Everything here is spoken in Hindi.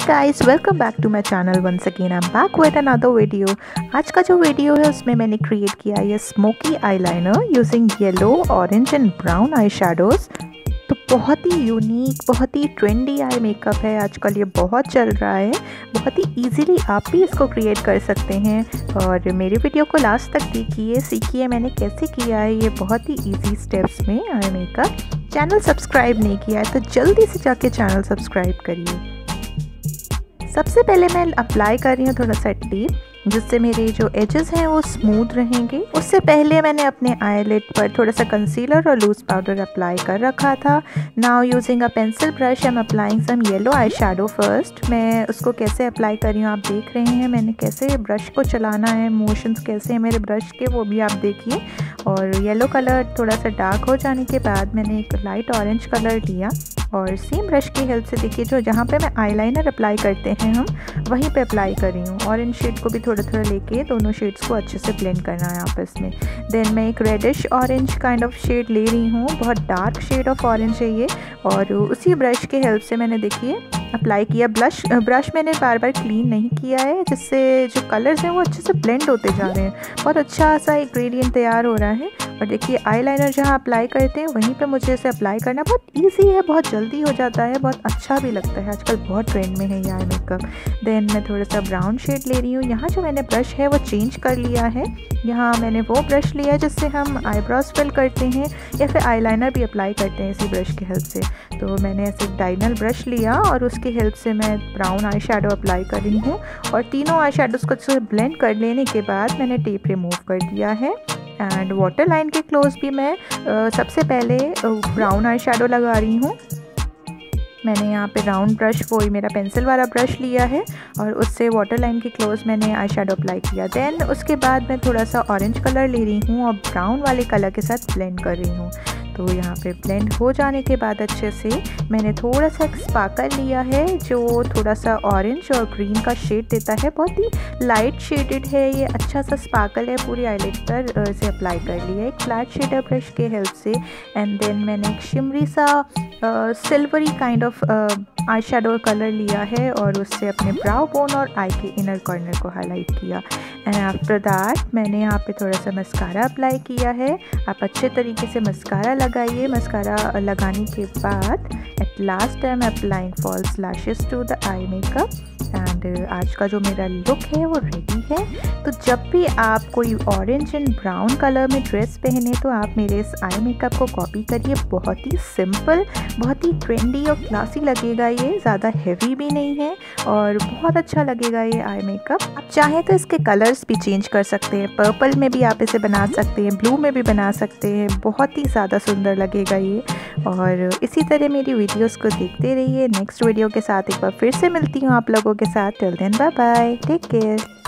Guys, welcome back to my channel. Once again I am back with another video. आज का जो वीडियो है उसमें मैंने क्रिएट किया है smoky eyeliner using yellow, orange and brown eye shadows. तो बहुत ही यूनिक, बहुत ही ट्रेंडी आई मेकअप है, आजकल ये बहुत चल रहा है। बहुत ही इजीली आप भी इसको क्रिएट कर सकते हैं। और मेरे वीडियो को लास्ट तक देखिए, सीखिए मैंने कैसे किया है ये बहुत ही इजी स्टेप्स में आई मेकअप। चैनल सब्सक्राइब नहीं किया है तो जल्दी से जाके चैनल सब्सक्राइब करिए। सबसे पहले मैं अप्लाई कर रही हूँ थोड़ा सा टिप, जिससे मेरे जो एजेस हैं वो स्मूथ रहेंगे। उससे पहले मैंने अपने आईलिड पर थोड़ा सा कंसीलर और लूज पाउडर अप्लाई कर रखा था। Now using a pencil brush I am applying some yellow eye shadow first. मैं उसको कैसे अप्लाई कर रही हूँ आप देख रहे हैं, मैंने कैसे ब्रश को चलाना है, मोशंस कैसे हैं मेरे ब्रश के वो भी आप देखिए। और येलो कलर थोड़ा सा डार्क हो जाने के बाद मैंने एक लाइट ऑरेंज कलर लिया और सेम ब्रश की हेल्प से देखिए जो जहाँ पे मैं आईलाइनर अप्लाई करते हैं हम वहीं पे अप्लाई कर रही हूँ। ऑरेंज शेड को भी थोड़ा थोड़ा लेके दोनों शेड्स को अच्छे से ब्लेंड करना है आपस में। देन मैं एक reddish orange kind of shade ले रही हूँ, बहुत डार्क शेड ऑफ ऑरेंज है ये। और उसी ब्रश के हेल्प से मैंने देखिए अप्लाई किया। ब्रश मैंने बार बार क्लीन नहीं किया है, जिससे जो कलर्स हैं वो अच्छे से ब्लेंड होते जा रहे हैं। बहुत अच्छा सा एक ग्रेडियंट तैयार हो रहा है। और देखिए आईलाइनर जहाँ अप्लाई करते हैं वहीं पे मुझे इसे अप्लाई करना बहुत इजी है, बहुत जल्दी हो जाता है, बहुत अच्छा भी लगता है, आजकल बहुत ट्रेंड में है ये आई मेकअप। देन मैं थोड़ा सा ब्राउन शेड ले रही हूँ। यहाँ जो मैंने ब्रश है वो चेंज कर लिया है। यहाँ मैंने वो ब्रश लिया है जिससे हम आईब्रोज फिल करते हैं या फिर आईलाइनर भी अप्लाई करते हैं इसी ब्रश की हेल्प से। तो मैंने ऐसे डाइनल ब्रश लिया और उसकी हेल्प से मैं ब्राउन आई शेडो अप्लाई कर रही हूँ। और तीनों आई शेडोज़ को ब्लेंड कर लेने के बाद मैंने टेप रिमूव कर दिया है। एंड वाटर लाइन के क्लोज भी मैं सबसे पहले ब्राउन आई शेडो लगा रही हूँ। मैंने यहाँ पे राउंड ब्रश, वही मेरा पेंसिल वाला ब्रश लिया है और उससे वाटर लाइन के क्लोज मैंने आई शेडो अप्लाई किया। देन उसके बाद मैं थोड़ा सा ऑरेंज कलर ले रही हूँ और ब्राउन वाले कलर के साथ ब्लेंड कर रही हूँ। तो यहाँ पे ब्लेंड हो जाने के बाद अच्छे से मैंने थोड़ा सा एक स्पार्कल लिया है जो थोड़ा सा ऑरेंज और ग्रीन का शेड देता है। बहुत ही लाइट शेडेड है ये, अच्छा सा स्पार्कल है। पूरी आईलिड पर इसे अप्लाई कर लिया एक फ्लैट शेडर ब्रश के हेल्प से। एंड देन मैंने एक शिमरी सा silvery kind of eye shadow colour लिया है और उससे अपने ब्राउ बोन और आई के इनर कॉर्नर को हाईलाइट किया। एंड आफ्टर दैट मैंने यहाँ पे थोड़ा सा मस्कारा अप्लाई किया है। आप अच्छे तरीके से मस्कारा लगाइए। मस्कारा लगाने के बाद at last I am applying false lashes to the eye makeup. And आज का जो मेरा लुक है वो रेडी है। तो जब भी आप कोई ऑरेंज एंड ब्राउन कलर में ड्रेस पहने तो आप मेरे इस आई मेकअप को कॉपी करिए। बहुत ही सिंपल, बहुत ही ट्रेंडी और क्लासी लगेगा ये, ज़्यादा हेवी भी नहीं है और बहुत अच्छा लगेगा ये आई मेकअप। आप चाहें तो इसके कलर्स भी चेंज कर सकते हैं, पर्पल में भी आप इसे बना सकते हैं, ब्लू में भी बना सकते हैं, बहुत ही ज़्यादा सुंदर लगेगा ये। और इसी तरह मेरी वीडियोस को देखते रहिए। नेक्स्ट वीडियो के साथ एक बार फिर से मिलती हूँ आप लोगों के साथ। Till then bye bye, take care.